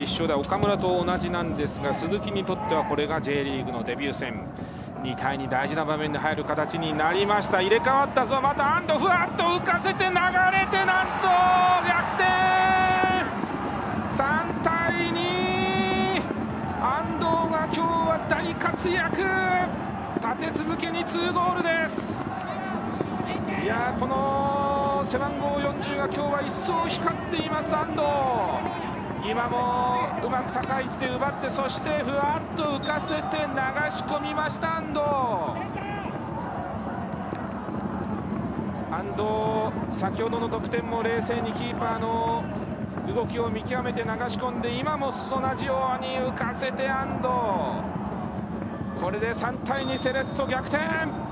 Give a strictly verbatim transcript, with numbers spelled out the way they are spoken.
一緒で岡村と同じなんですが、鈴木にとってはこれが J リーグのデビュー戦。にたいに大事な場面で入る形になりました。入れ替わったぞ。また安藤ふわっと浮かせて流れて、なんと逆転。さんたいに。安藤が今日は大活躍。立て続けににゴールです。いやー、この背番号よんじゅうが今日は一層光っています安藤。今もうまく高い位置で奪って、そしてふわっと浮かせて流し込みました安藤。安藤、先ほどの得点も冷静にキーパーの動きを見極めて流し込んで、今も同じように浮かせて安藤。これでさんたいにセレッソ逆転。